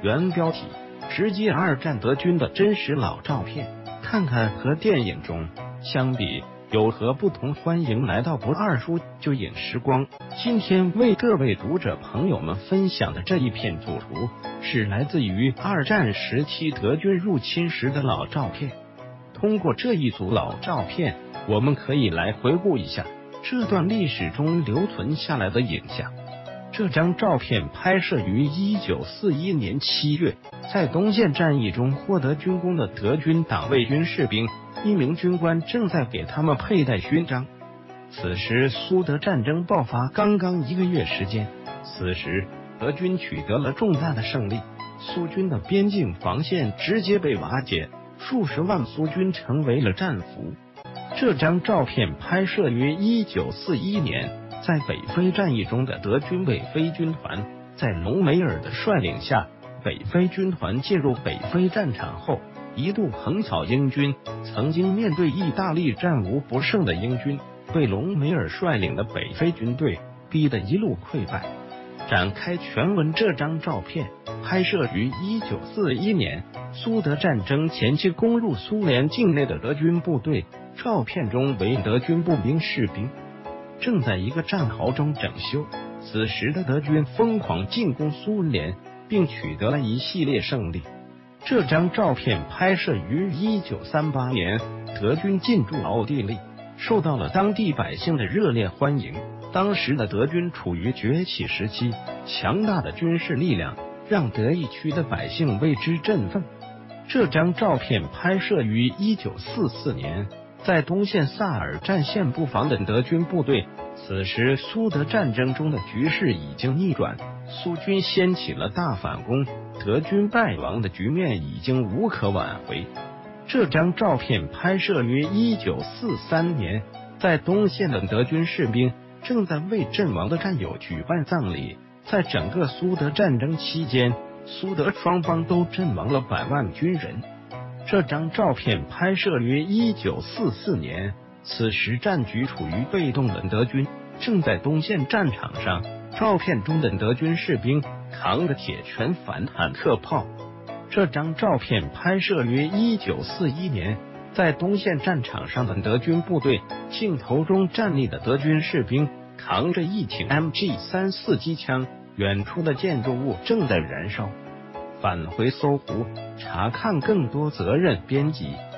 原标题：直击二战德军的真实老照片，看看和电影中相比有何不同。欢迎来到不二书就影时光。今天为各位读者朋友们分享的这一片组图，是来自于二战时期德军入侵时的老照片。通过这一组老照片，我们可以来回顾一下这段历史中留存下来的影像。这张照片拍摄于1941年7月，在东线战役中获得军功的德军党卫军士兵，一名军官正在给他们佩戴勋章。此时苏德战争爆发刚刚1个月时间，此时德军取得了重大的胜利，苏军的边境防线直接被瓦解，数十万苏军成为了战俘。这张照片拍摄于1941年，在北非战役中的德军北非军团，在隆美尔的率领下，北非军团进入北非战场后，一度横扫英军。曾经面对意大利战无不胜的英军，被隆美尔率领的北非军队逼得一路溃败。展开全文。这张照片拍摄于1941年，苏德战争前期攻入苏联境内的德军部队。照片中为德军步兵士兵正在一个战壕中整修。此时的德军疯狂进攻苏联，并取得了一系列胜利。这张照片拍摄于1938年，德军进驻奥地利，受到了当地百姓的热烈欢迎。当时的德军处于崛起时期，强大的军事力量让德意区的百姓为之振奋。这张照片拍摄于1944年，在东线萨尔战线布防的德军部队。此时苏德战争中的局势已经逆转，苏军掀起了大反攻，德军败亡的局面已经无可挽回。这张照片拍摄于1943年，在东线的德军士兵正在为阵亡的战友举办葬礼。在整个苏德战争期间，苏德双方都阵亡了100万军人。这张照片拍摄于1944年，此时战局处于被动的德军正在东线战场上。照片中的德军士兵扛着铁拳反坦克炮。这张照片拍摄于1941年，在东线战场上的德军部队，镜头中站立的德军士兵扛着一挺 MG34 机枪，远处的建筑物正在燃烧。返回搜狐，查看更多责任编辑。